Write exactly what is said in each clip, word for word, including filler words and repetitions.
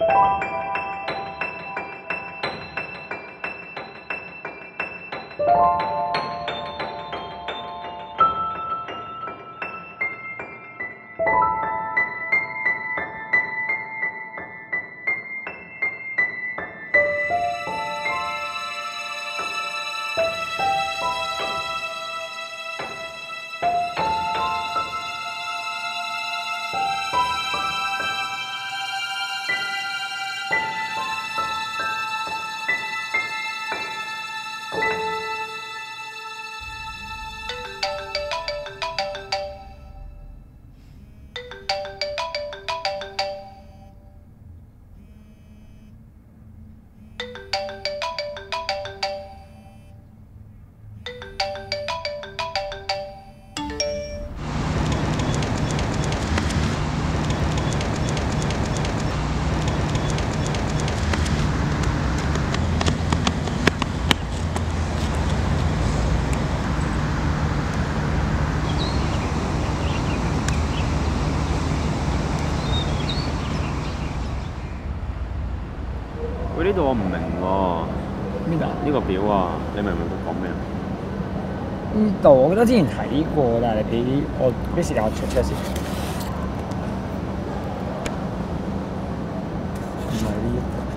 喂，呢度我唔明喎。 邊度？ 呢個表啊，你明唔明佢講咩啊？ 呢度我記得之前睇過，但係你俾我啲時間我 check check 先。唔係呢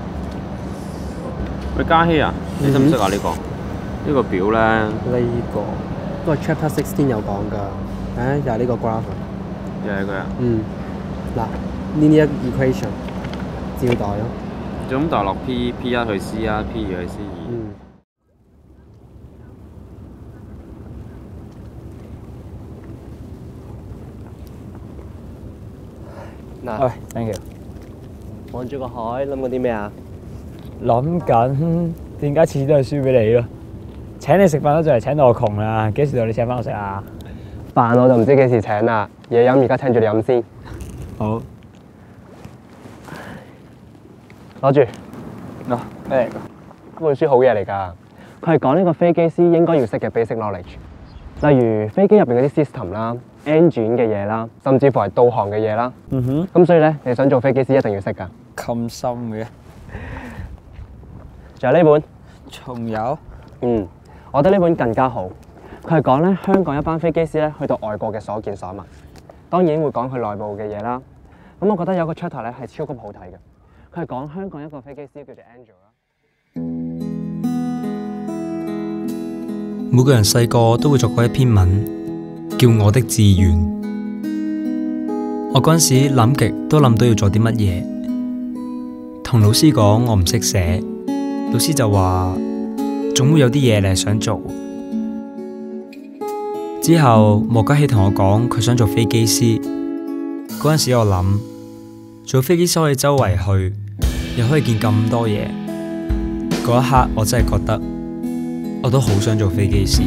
喂，嘉熙啊，你識唔識啊？呢個呢個表咧？ 呢個都係 Chapter Sixteen 有講㗎，誒就係呢個 graph。 又係佢啊？ 嗯，嗱 linear equation 照代咯。 就咁代落 P P 一去 C 啊 ，P 二去 C 二。 嗯。嗱， 喂 ，thank you。 望住個海，諗緊啲咩啊？ 諗緊點解次次都係輸俾你咯？請你食飯都就嚟請到我窮啦，幾時到你請翻我食啊？ 飯我就唔知幾時請啦，嘢飲而家請住你飲先。 好。 攞住。 嗱，咩嚟㗎？ 嗰本書好嘢嚟㗎，佢係講呢個飛機師應該要識嘅 basic knowledge，例如飛機入邊嗰啲 system 啦、engine 嘅嘢啦，甚至乎係導航嘅嘢啦。 嗯哼。 咁所以咧，你想做飛機師一定要識㗎。 咁深嘅。 仲有呢本。 仲有？ 嗯，我覺得呢本更加好。佢係講咧香港一班飛機師咧去到外國嘅所見所聞，當然會講佢內部嘅嘢啦。咁我覺得有個 chapter 咧係超級好睇嘅。佢係講香港一個飛機師叫做 Angel 啦。 每個人細個都會作過一篇文，叫《我的志願》。我嗰陣時諗極都諗到要做啲乜嘢，同老師講我唔識寫，老師就話總會有啲嘢你係想做。之後莫家熙同我講佢想做飛機師，嗰陣時我諗做飛機師可以周圍去。又可以見咁多嘢，嗰一刻我真係覺得，我都好想做飛機師。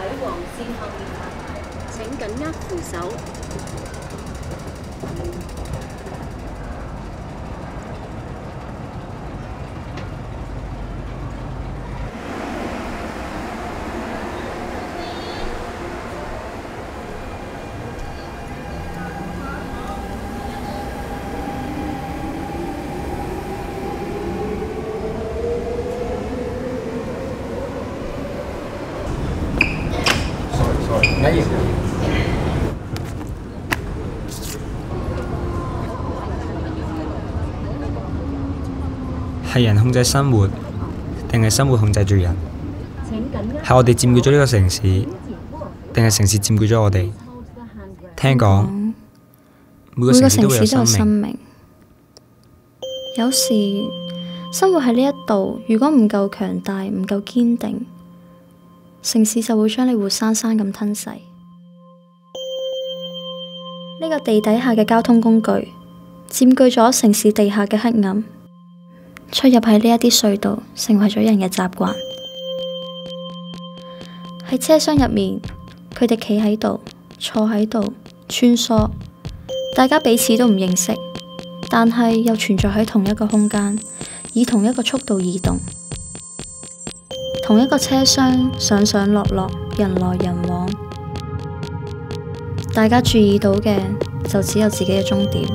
黃線後面，請緊握扶手。 唔緊要。 係人控制生活，定係生活控制住人？係我哋佔據咗呢個城市，定係城市佔據咗我哋？聽講每個城市都會有生命。 有時生活喺呢一度，如果唔夠強大，唔夠堅定，城市就會將你活生生咁吞噬。呢個地底下嘅交通工具，佔據咗城市地下嘅黑暗。出入喺呢一啲隧道，成為咗人嘅習慣。喺車廂入面，佢哋企喺度，坐喺度，穿梭，大家彼此都唔認識，但係又存在喺同一個空間，以同一個速度移動。同一個車廂，上上落落，人來人往。大家注意到嘅就只有自己嘅終點。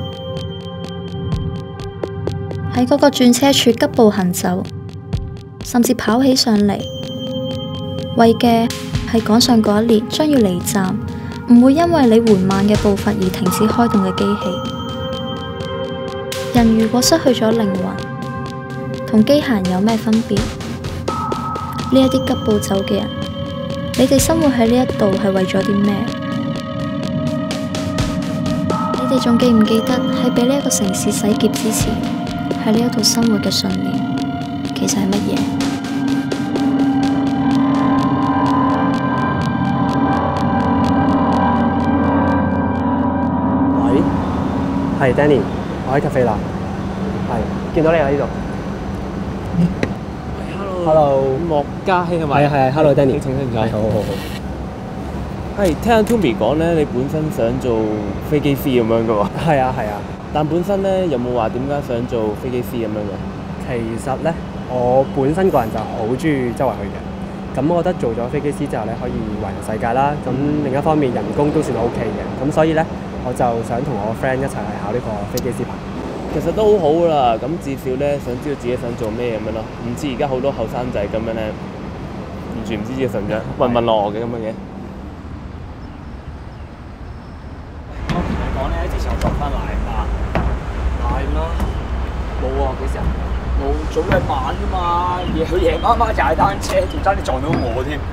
喺嗰個轉車處急步行走，甚至跑起上嚟，為嘅係趕上嗰一列將要離站，唔會因為你緩慢嘅步伐而停止開動嘅機器。人如果失去咗靈魂，同機械人有咩分別？呢一啲急步走嘅人，你哋生活喺呢一度係為咗啲咩？你哋仲記唔記得喺俾呢一個城市洗劫之前，喺呢一度生活嘅信念，其實係乜嘢？ 喂，係 Danny，我喺咖啡啦，係見到你喺呢度。Hello， 莫家希係咪？ 係啊係啊 ，Hello Danny， 請請唔該。 好好好。 係聽阿 Tommy 講咧，你本身想做飛機師咁樣噶喎。 係啊係啊。 但本身咧有冇話點解想做飛機師咁樣嘅？ 其實咧，我本身個人就好中意周圍去嘅。咁我覺得做咗飛機師之後咧，可以環遊世界啦。咁另一方面人工都算 OK 嘅。咁所以咧，我就想同我 friend 一齊去考呢個飛機師牌。 其實都好好噶啦，咁至少咧想知道自己想做咩咁樣咯。唔知而家好多後生仔咁樣咧，完全唔知自己想唔想，渾渾噩噩嘅咁樣嘅。 我同你講咧，之前我撞翻奶啦，奶啦，冇啊，幾時啊？冇，早兩晚啫嘛，夜佢夜媽媽踩單車，仲爭啲撞到我添。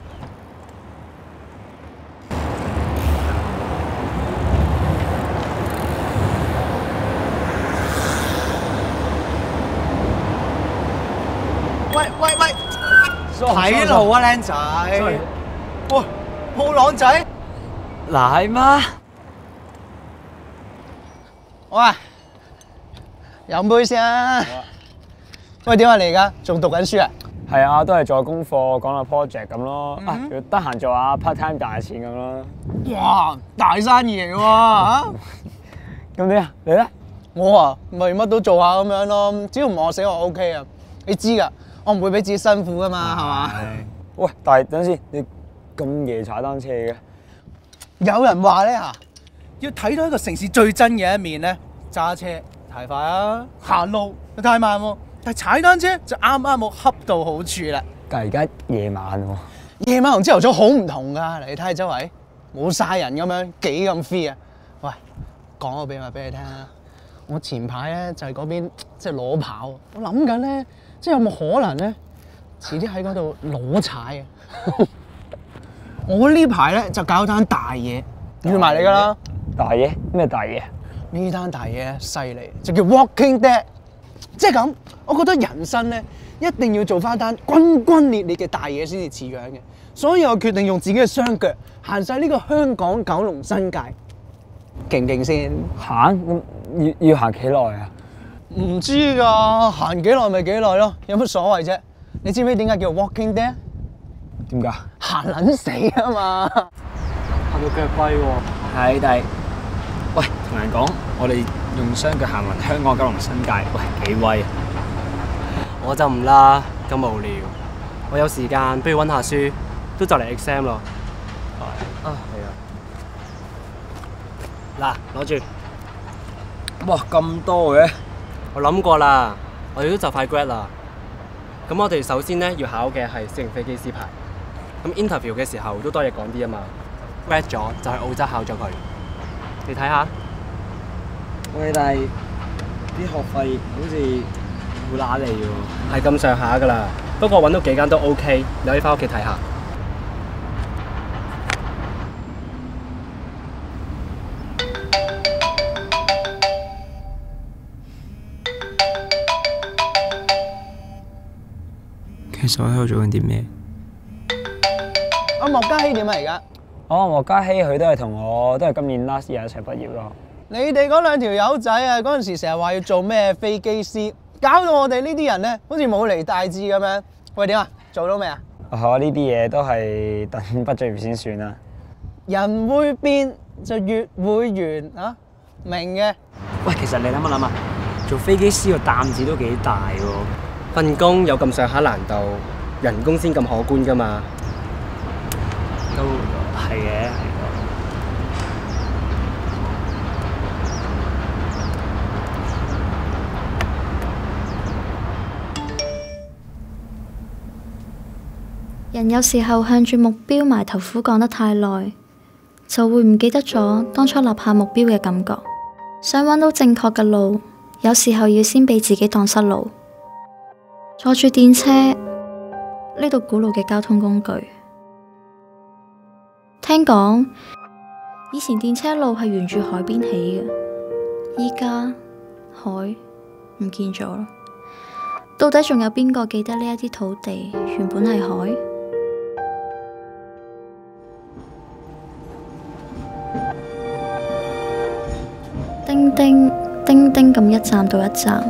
喂喂喂，睇路啊，靚仔！喂，冇朗仔？ 奶媽？ 喂，飲杯先啊！喂，點啊你而家仲讀緊書啊？ 係啊，都係做功課，講下 project 咁咯。啊，要得閒做下 part time 賺下錢咁咯。 哇，大生意嚟喎嚇！ 咁點啊？你咧？ 我啊，咪乜都做下咁樣咯，只要唔餓死我 OK 啊！你知㗎。我唔會俾自己辛苦噶嘛，係嘛？ 喂，但係等陣先，你咁夜踩單車嘅？ 有人話咧嚇，要睇到一個城市最真嘅一面咧，揸車太快啊，行路又太慢喎，但係踩單車就啱啱好恰到好處啦。 但係而家夜晚喎， 夜晚同朝頭早好唔同㗎，你睇下周圍冇晒人咁樣，幾咁 free 啊！喂，講個秘密俾你聽啊！我前排咧就係嗰邊即係裸跑，我諗緊咧。即係有冇可能咧？遲啲喺嗰度裸踩啊！我呢排咧就搞單大嘢，預埋你㗎啦。 大嘢？咩大嘢？ 呢單大嘢犀利，就叫 Walking Dead。即係咁，我覺得人生咧一定要做翻單轟轟烈烈嘅大嘢先至似樣嘅，所以我決定用自己嘅雙腳行晒呢個香港九龍新界，勁唔勁先？ 行咁要要行幾耐啊？ 唔知㗎，行幾耐咪幾耐咯，有乜所謂啫？你知唔知點解叫 Walking Dead？ 點解？ 行撚死啊嘛！ 行到腳跛喎。係，但係喂，同人講我哋用雙腳行勻香港九龍新界，喂幾威啊！ 我就唔啦，咁無聊。我有時間，不如温下書，都就嚟 exam 咯。 啊，係啊。 嗱，攞住。 哇，咁多嘅！ 我諗過啦，我哋都就快 grad 啦。咁我哋首先咧要考嘅係小型飛機師牌。咁 interview 嘅時候都多嘢講啲啊嘛。grad 咗就去澳洲考咗佢。你睇下。 喂，但係啲學費好似好揦脷喎。 係咁上下噶啦，不過揾到幾間都 OK，你可以翻屋企睇下。 其實我喺度做緊啲咩？ 阿莫嘉希點啊而家？ 哦，莫嘉希佢都係同我都係今年 last year 一齊畢業咯。 你哋嗰兩條友仔啊，嗰陣時成日話要做咩飛機師，搞到我哋呢啲人咧，好似冇嚟大志咁樣。喂，點啊？做到未啊？ 哦，呢啲嘢都係等畢咗業先算啦。 人會變就越會圓啊，明嘅。 喂，其實你諗一諗啊，做飛機師個擔子都幾大喎。份工有咁上下難度，人工先咁可觀㗎嘛。 都係嘅， 人有時候向住目標埋頭苦幹得太耐，就會唔記得咗當初立下目標嘅感覺。想揾到正確嘅路，有時候要先俾自己蕩失路。坐住電車，呢度古老嘅交通工具。聽講以前電車路係沿住海邊起嘅，依家海唔見咗啦。到底仲有邊個記得呢一啲土地原本係海？叮叮叮叮咁一站到一站。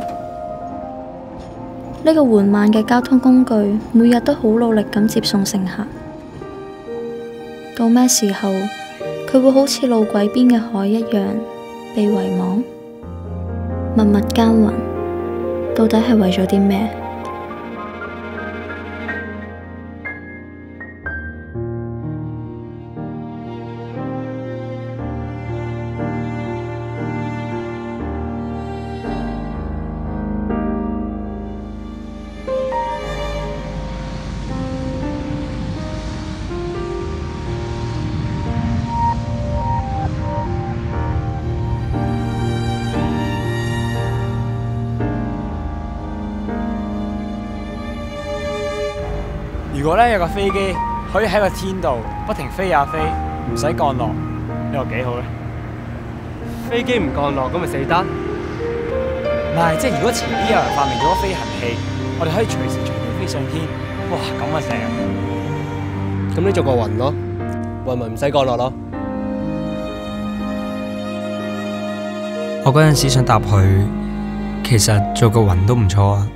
呢個緩慢嘅交通工具，每日都好努力咁接送乘客。到咩時候，佢會好似路軌邊嘅海一樣被遺忘？默默耕耘，到底係為咗啲咩？ 如果咧有個飛機可以喺個天度不停飛呀飛，唔使降落，你話幾好咧？ 飛機唔降落咁咪死得？ 唔係，即係如果遲啲有人發明咗個飛行器，我哋可以隨時隨地飛上天，哇！咁啊正！ 咁你做個雲咯，雲咪唔使降落咯。 我嗰陣時想答佢，其實做個雲都唔錯啊。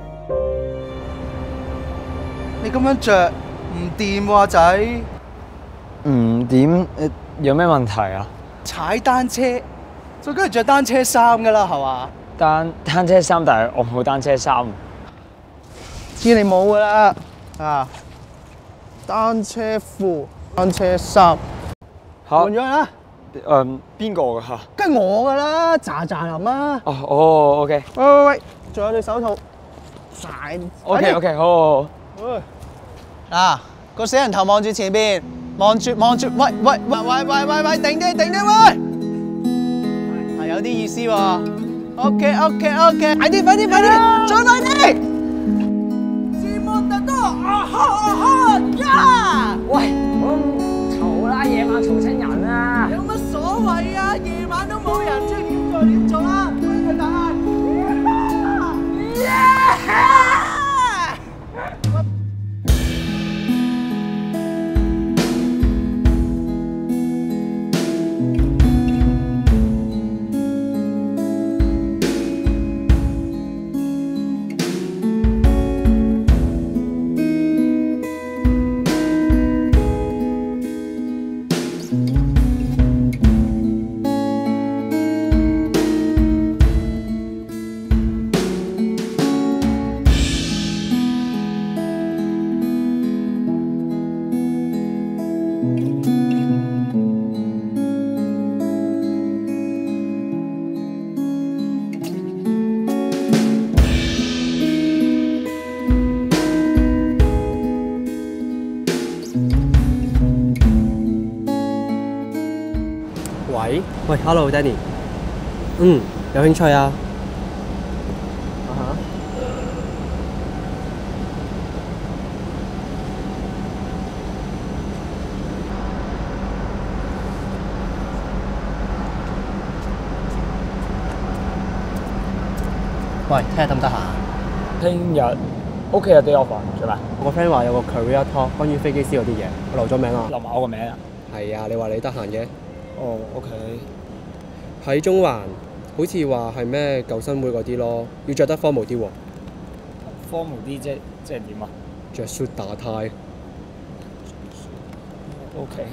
你咁樣着唔掂喎，仔。 唔點誒？有咩問題啊？ 踩單車，最緊係着單車衫噶啦，係嘛？ 單單車衫，但係我冇單車衫。 知你冇噶啦，啊！單車褲、單車衫， 嚇換咗佢啦。 誒邊個㗎嚇？ 梗係我噶啦，喳喳林啊！ 哦哦，OK。 喂喂喂，仲有對手套，晒。 OK OK，好好好。 嗱，個死人頭望住前邊，望住望住，喂喂喂喂喂喂喂，定啲定啲喂，係有啲意思喎。OK OK OK，快啲快啲快啲，再快啲！字幕特多，啊哈啊哈呀！ 喂，冇咁嘈啦，夜晚嘈親人啊！ 有乜所謂啊？夜晚都冇人，即係點做點做啦！快啲大嗌！ 喂，Hello，Danny。嗯，有興趣啊？ 啊哈。 喂，聽日得唔得閒啊？ 聽日屋企有啲有飯做咩？ 我個 friend 話有個 career talk 關於飛機師嗰啲嘢，我留咗名啊。 留埋我個名啊？ 係啊，你話你得閒嘅？ 哦，OK。 喺中環，好似話係咩救生會嗰啲咯，要着得 formal 啲喎。 formal啲即即係點啊？ 着 suit 打呔。 OK。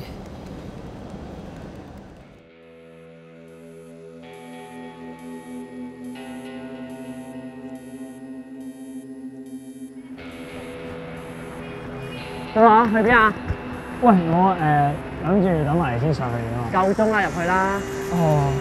得啦，去邊啊？喂，我誒諗住等埋你先上去啊嘛。 夠鐘啦，入去啦。 哦。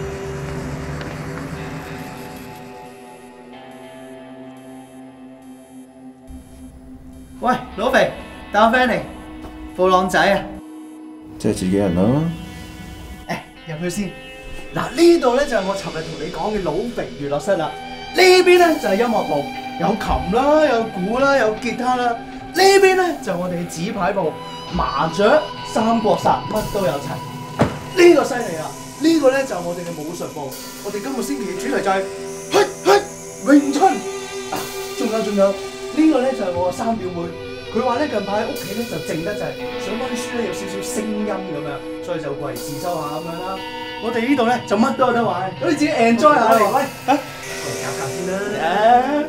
喂，老肥，帶我 friend 嚟，布朗仔啊！ 即係自己人啦。 誒，入去先。嗱，呢度咧就係我尋日同你講嘅老肥娛樂室啦。呢邊咧就係音樂部，有琴啦，有鼓啦，有吉他啦。呢邊咧就係我哋嘅紙牌部，麻雀、三國殺乜都有齊。呢個犀利啦！呢個咧就係我哋嘅武術部。我哋今個星期嘅主題就係嘿嘿詠春。啊，仲有仲有，呢個咧就係我嘅三表妹。佢話咧近排喺屋企咧就靜得滯，想温書咧有少少聲音咁樣，所以就過嚟自修下咁樣啦。我哋呢度咧就乜都有得玩，咁你自己 enjoy 下嚟。喂，嚇，過嚟教教先啦。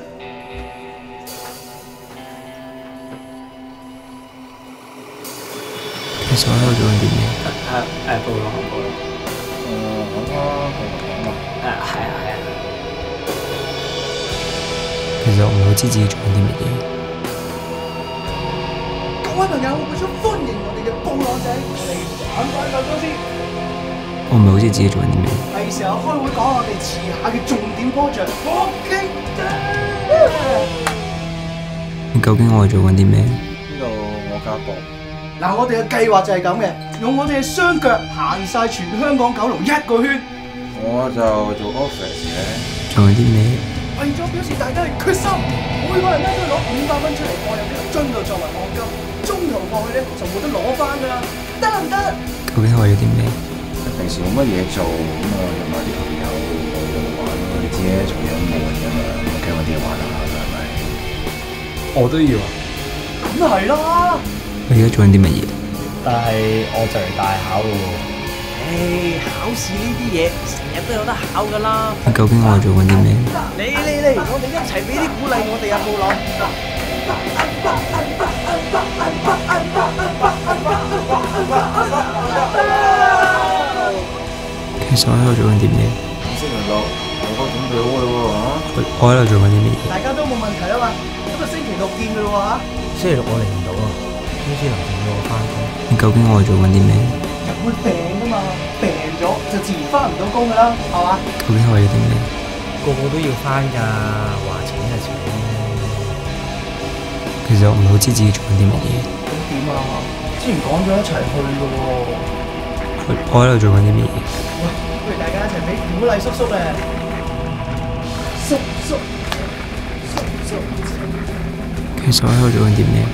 其實我喺度做緊啲咩？ 誒誒，報咯，報咯。 誒，講啦，講啦。 誒，係啊係啊。 其實我唔係好知自己做緊啲乜嘢。 各位朋友，為咗歡迎我哋嘅布朗仔嚟玩翻首歌先。 我唔係好知自己做緊啲咩。 係時候開會講我哋遲下嘅重點 project。OK 你究竟我係做緊啲咩？ 呢度我家博。 嗱，我哋嘅計劃就係咁嘅，用我哋嘅雙腳行晒全香港九龍一個圈。 我就做 office 嘅。 做緊啲咩？ 為咗表示大家嘅決心，每個人咧都攞五百蚊出嚟放入呢個樽度作為按金，中途放去咧就冇得攞翻㗎啦，得唔得？ 究竟我有啲咩？ 平時冇乜嘢做，咁啊約埋啲朋友去玩咯。你知咧，做嘢悶㗎嘛，咁揾啲嘢玩下啦，係咪？ 我都要啊。 梗係啦。 我而家做緊啲乜嘢？ 但係我就嚟大考咯喎。 誒，考試呢啲嘢成日都有得考㗎啦。 你究竟我係做緊啲咩？ 嚟嚟嚟，我哋一齊俾啲鼓勵我哋啊，布朗。 其實我喺度做緊啲咩？ 星期六我哥準備好㗎喎嚇。 我喺度做緊啲乜嘢？ 大家都冇問題啊嘛，今日星期六見㗎咯喎嚇。 星期六我嚟唔到啊，公司臨時要我翻工。 你究竟我係做緊啲咩？ 人會病㗎嘛，病咗就自然翻唔到工㗎啦，係嘛？ 究竟我有啲咩？ 個個都要翻㗎，話請就請。 其實我唔係好知自己做緊啲乜嘢。 咁點啊？之前講咗一齊去㗎喎。 我我喺度做緊啲乜嘢？ 喂，不如大家一齊俾鼓勵叔叔咧。叔叔，叔叔。 其實我喺度做緊啲咩？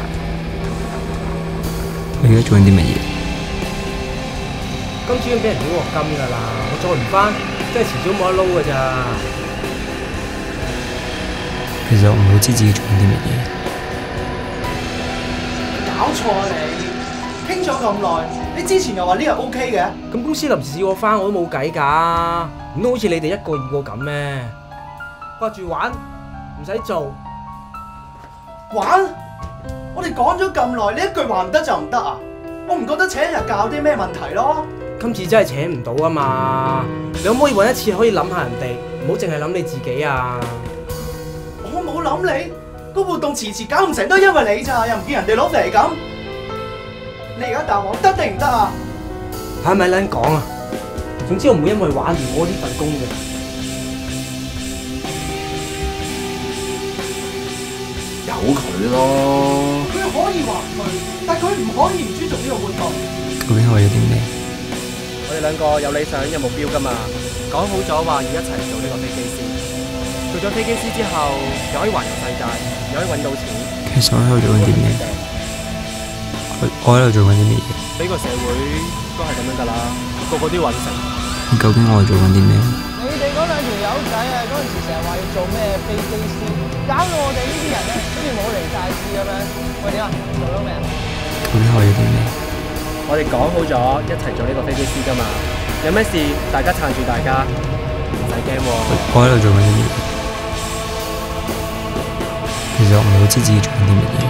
我而家做緊啲乜嘢？ 今次已經俾人屌鑊金㗎啦，我再唔翻，真係遲早冇得撈㗎咋。 其實我唔係好知自己做緊啲乜嘢。 搞錯啊你！傾咗咁耐，你之前又話呢日 O K 嘅。 咁公司臨時要我翻，我都冇計㗎。唔通好似你哋一個二個咁咩？掛住玩，唔使做。 玩？我哋講咗咁耐，呢一句話唔得就唔得啊！我唔覺得請一日假有啲咩問題咯。 今次真係請唔到啊嘛！你可唔可以揾一次可以諗下人哋，唔好淨係諗你自己啊！ 我冇諗你，個活動遲遲搞唔成都係因為你咋，又唔見人哋攞嚟咁。你而家答我得定唔得啊？ 係咪撚講啊？總之我唔會因為玩而冇呢份工嘅。 由佢咯。 佢可以話唔去，但佢唔可以唔尊重呢個活動。 究竟我有啲咩？ 我哋兩個有理想有目標㗎嘛，講好咗話要一齊做呢個飛機師。做咗飛機師之後，又可以環遊世界，又可以揾到錢。 其實我喺度做緊啲咩？我我喺度做緊啲咩嘢？ 呢個社會都係咁樣㗎啦，個個都要揾食。 究竟我係做緊啲咩？ 你哋嗰兩條友仔啊，嗰陣時成日話要做咩飛機師，搞到我哋呢啲人咧，好似冇嚟晒事咁樣。喂，點啊？做到未啊？ 究竟我要啲咩？ 我哋講好咗一齊做呢個飛機師㗎嘛，有咩事大家撐住大家，唔使驚喎。 我喺度做緊啲咩？其實我唔係好知自己做緊啲乜嘢。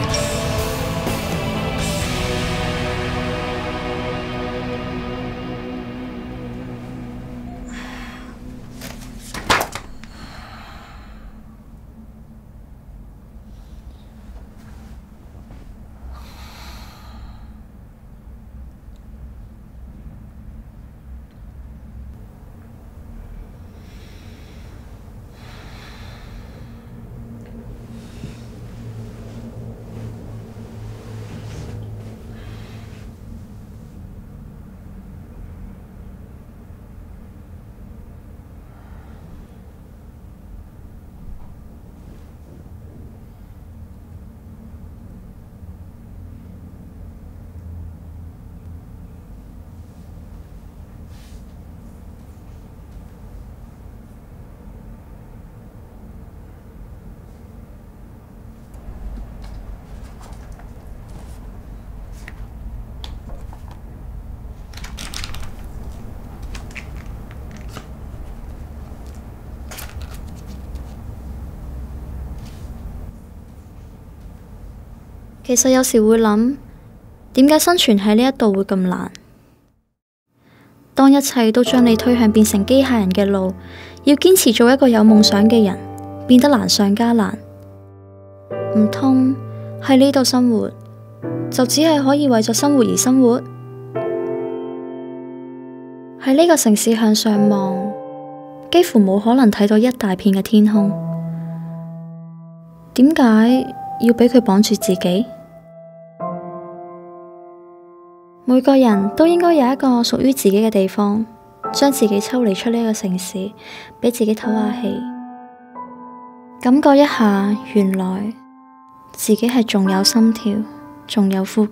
其實有時會諗，點解生存喺呢一度會咁難？當一切都將你推向變成機械人嘅路，要堅持做一個有夢想嘅人，變得難上加難。唔通喺呢度生活，就只係可以為咗生活而生活？喺呢個城市向上望，幾乎冇可能睇到一大片嘅天空。點解要俾佢綁住自己？每個人都應該有一個屬於自己嘅地方，將自己抽離出呢個城市，俾自己唞下氣，感覺一下原來自己係仲有心跳，仲有呼吸。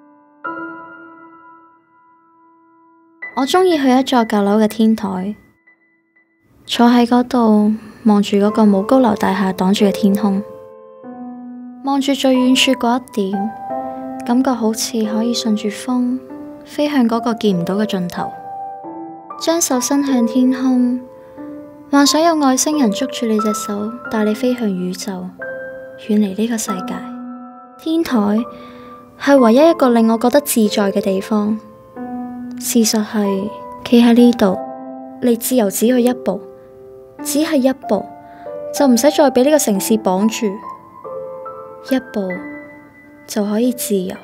我鍾意去一座舊樓嘅天台，坐喺嗰度望住嗰個冇高樓大廈擋住嘅天空，望住最遠處嗰一點，感覺好似可以順住風飛向嗰個見唔到嘅盡頭，將手伸向天空，幻想有外星人捉住你隻手，帶你飛向宇宙，遠離呢個世界。天台係唯一一個令我覺得自在嘅地方。事實係，企喺呢度，你自由只有一步，只係一步，就唔使再俾呢個城市綁住，一步就可以自由。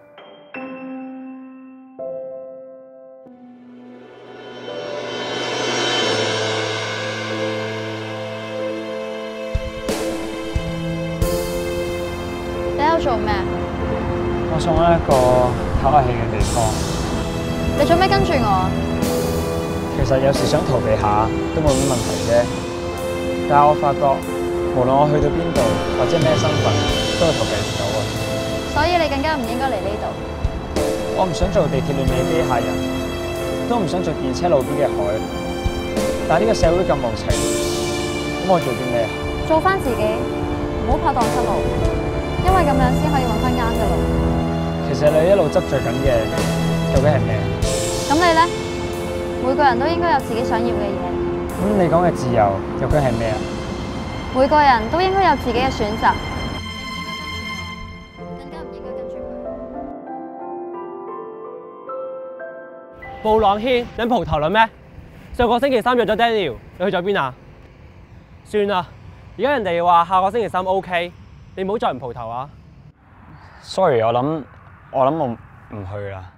你喺度做咩？ 我送咗一個唞下氣嘅地方。 你做咩跟住我？ 其實有時想逃避下都冇乜問題啫。但係我發覺，無論我去到邊度或者咩身份，都係逃避唔到啊。 所以你更加唔應該嚟呢度。 我唔想做地鐵裏面嘅機械人，都唔想做電車路邊嘅海。但係呢個社會咁無情，咁我做啲咩啊？ 做翻自己，唔好拍蕩失路，因為咁樣先可以揾翻啱嘅路。 其實你一路執着緊嘅，究竟係咩？ 咁你呢？每個人都應該有自己想要嘅嘢。 咁你講嘅自由究竟係咩啊？ 每個人都應該有自己嘅選擇。 更加唔應該跟住佢。 布朗軒，你蒲頭啦咩？上個星期三約咗 Daniel，你去咗邊啊？算啦，而家人哋話下個星期三 OK， 你唔好再唔蒲頭啊。 Sorry， 我諗我諗我唔去啦。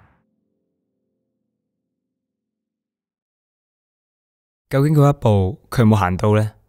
究竟嗰一步佢有冇行到呢？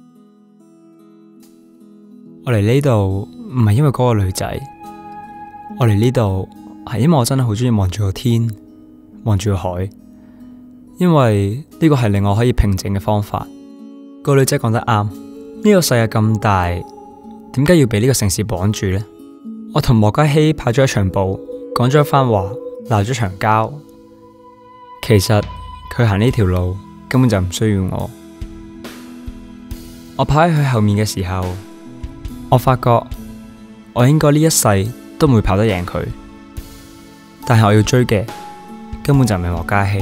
我嚟呢度唔係因為嗰個女仔， 我嚟呢度係因為我真係好中意望住個天，望住個海，因為呢個係令我可以平靜嘅方法。個女仔講得啱，呢個世界咁大，點解要俾呢個城市綁住呢？我同莫嘉希拍咗一場步，講咗一番話，鬧咗場交。其實佢行呢條路根本就唔需要我。我跑喺佢後面嘅時候，我發覺我應該呢一世都唔會跑得贏佢，但係我要追嘅根本就唔係莫嘉希。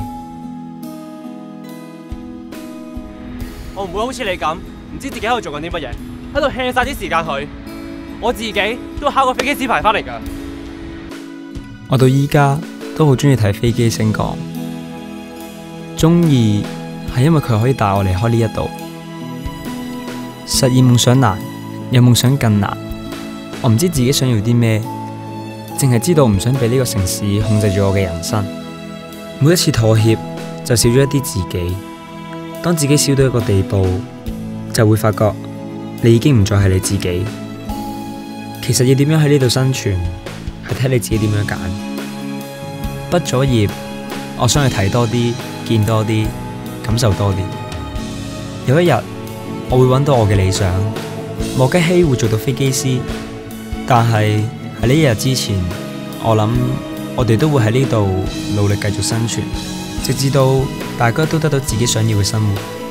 我唔會好似你咁，唔知自己喺度做緊啲乜嘢，喺度 hea 晒啲時間去。我自己都考過飛機師牌翻嚟噶。 我到依家都好中意睇飛機升降，中意係因為佢可以帶我離開呢一度。實現夢想難，有夢想更難。我唔知自己想要啲咩，淨係知道唔想俾呢個城市控制住我嘅人生。每一次妥協就少咗一啲自己。當自己少到一個地步，就會發覺你已經唔再係你自己。其實要點樣喺呢度生存，係睇你自己點樣揀。畢咗業，我想去睇多啲，見多啲，感受多啲。有一日，我會揾到我嘅理想。莫嘉希會做到飛機師，但係喺呢一日之前，我諗我哋都會喺呢度努力繼續生存，直至到大家都得到自己想要嘅生活。